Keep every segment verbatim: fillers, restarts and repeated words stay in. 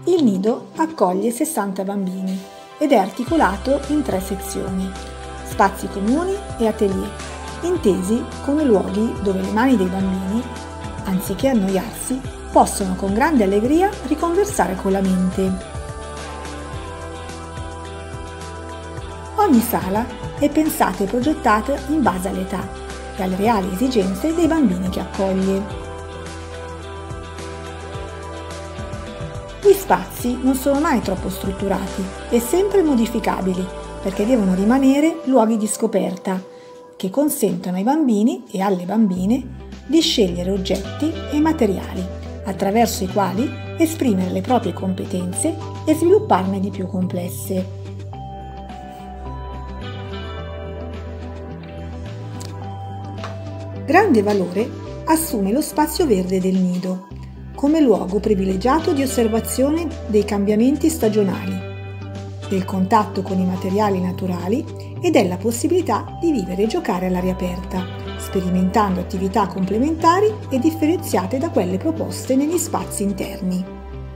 Il nido accoglie sessanta bambini ed è articolato in tre sezioni: spazi comuni e atelier, intesi come luoghi dove le mani dei bambini, anziché annoiarsi, possono con grande allegria riconversare con la mente. Ogni sala è pensata e progettata in base all'età e alle reali esigenze dei bambini che accoglie. Gli spazi non sono mai troppo strutturati e sempre modificabili, perché devono rimanere luoghi di scoperta che consentono ai bambini e alle bambine di scegliere oggetti e materiali attraverso i quali esprimere le proprie competenze e svilupparne di più complesse. Grande valore assume lo spazio verde del nido, come luogo privilegiato di osservazione dei cambiamenti stagionali, del contatto con i materiali naturali e della possibilità di vivere e giocare all'aria aperta, sperimentando attività complementari e differenziate da quelle proposte negli spazi interni.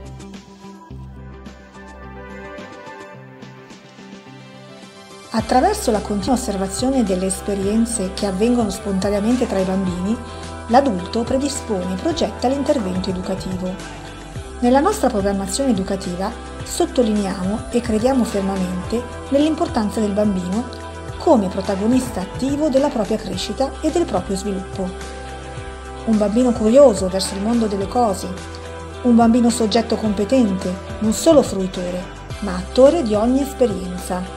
Attraverso la continua osservazione delle esperienze che avvengono spontaneamente tra i bambini, l'adulto predispone e progetta l'intervento educativo. Nella nostra programmazione educativa sottolineiamo e crediamo fermamente nell'importanza del bambino come protagonista attivo della propria crescita e del proprio sviluppo. Un bambino curioso verso il mondo delle cose, un bambino soggetto competente, non solo fruitore, ma attore di ogni esperienza.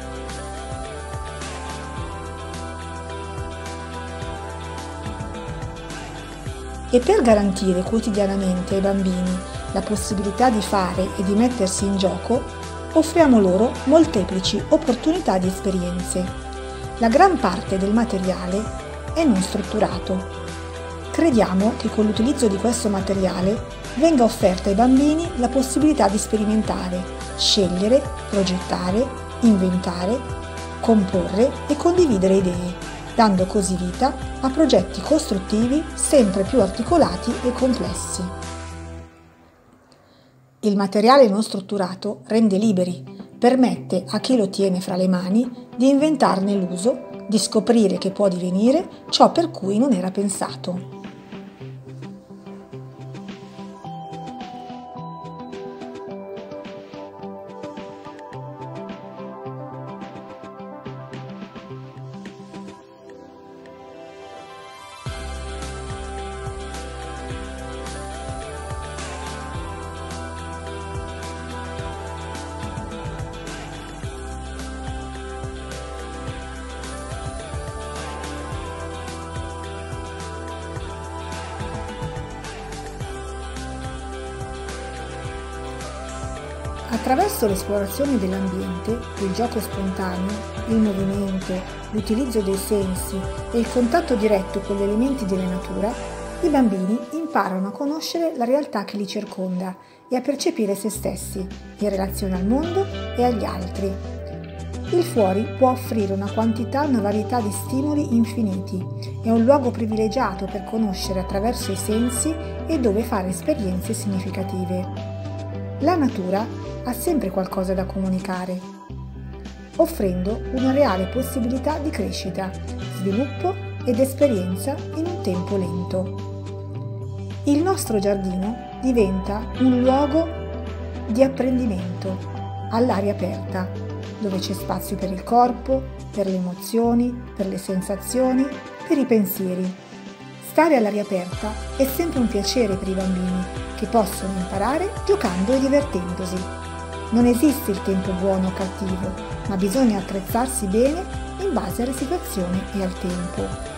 E per garantire quotidianamente ai bambini la possibilità di fare e di mettersi in gioco, offriamo loro molteplici opportunità di esperienze. La gran parte del materiale è non strutturato. Crediamo che con l'utilizzo di questo materiale venga offerta ai bambini la possibilità di sperimentare, scegliere, progettare, inventare, comporre e condividere idee, dando così vita a progetti costruttivi sempre più articolati e complessi. Il materiale non strutturato rende liberi, permette a chi lo tiene fra le mani di inventarne l'uso, di scoprire che può divenire ciò per cui non era pensato. Attraverso l'esplorazione dell'ambiente, il gioco spontaneo, il movimento, l'utilizzo dei sensi e il contatto diretto con gli elementi della natura, i bambini imparano a conoscere la realtà che li circonda e a percepire se stessi, in relazione al mondo e agli altri. Il fuori può offrire una quantità e una varietà di stimoli infiniti, è un luogo privilegiato per conoscere attraverso i sensi e dove fare esperienze significative. La natura ha sempre qualcosa da comunicare, offrendo una reale possibilità di crescita, sviluppo ed esperienza in un tempo lento. Il nostro giardino diventa un luogo di apprendimento all'aria aperta, dove c'è spazio per il corpo, per le emozioni, per le sensazioni, per i pensieri. Stare all'aria aperta è sempre un piacere per i bambini, che possono imparare giocando e divertendosi. Non esiste il tempo buono o cattivo, ma bisogna attrezzarsi bene in base alla situazione e al tempo.